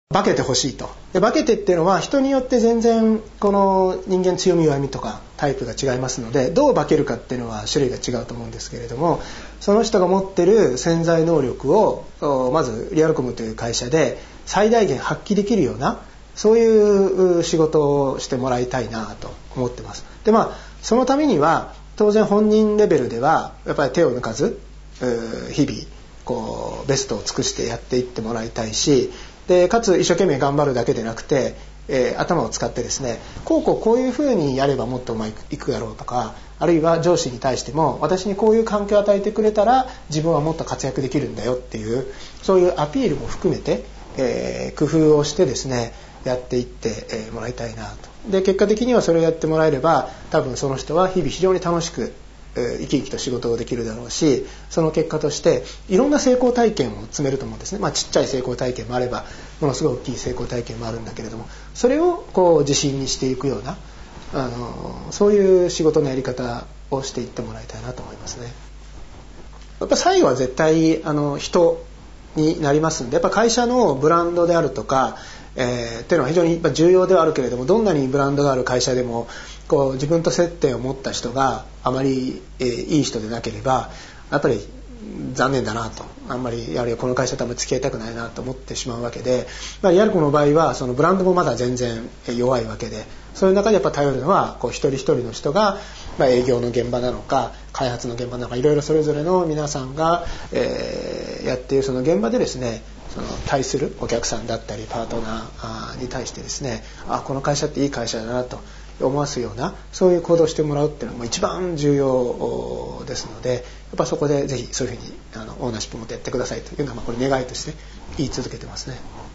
化けてほしいと。で化けてっていうのは人によって全然この人間強み弱みとかタイプが違いますので、どう化けるかっていうのは種類が違うと思うんですけれども、その人が持ってる潜在能力をまずリアルコムという会社で最大限発揮できるような、そういう仕事をしてもらいたいなと思ってます。でそのためには当然本人レベルではやっぱり手を抜かず日々ベストを尽くしてやっていってもらいたいし、でかつ一生懸命頑張るだけでなくて、頭を使ってですね、こういうふうにやればもっとうまくいくだろうとか、あるいは上司に対しても私にこういう環境を与えてくれたら自分はもっと活躍できるんだよっていう、そういうアピールも含めて、工夫をしてですねやっていってもらいたいなと。で結果的にはそれをやってもらえれば、多分その人は日々非常に楽しく生き生きと仕事をできるだろうし、その結果としていろんな成功体験を積めると思うんですね。ちっちゃい成功体験もあればものすごい大きい成功体験もあるんだけれども、それを自信にしていくようなそういう仕事のやり方をしていってもらいたいなと思いますね。やっぱ最後は絶対人になりますんで、やっぱ会社のブランドであるとか、っていうのは非常に重要ではあるけれども、どんなにブランドがある会社でも自分と接点を持った人があまりいい人でなければやっぱり残念だなと、あんまりやはりこの会社とあんまり付き合いたくないなと思ってしまうわけで、リアルコの場合はそのブランドもまだ全然弱いわけで、そういう中でやっぱ頼るのは一人一人の人が、営業の現場なのか開発の現場なのか、いろいろそれぞれの皆さんが、やっているその現場でですね、その対するお客さんだったりパートナーに対してですね、この会社っていい会社だなと思わすような、そういう行動をしてもらうっていうのも一番重要ですので、やっぱそこでぜひそういうふうにオーナーシップを持ってやってくださいというのはこれ願いとして言い続けてますね。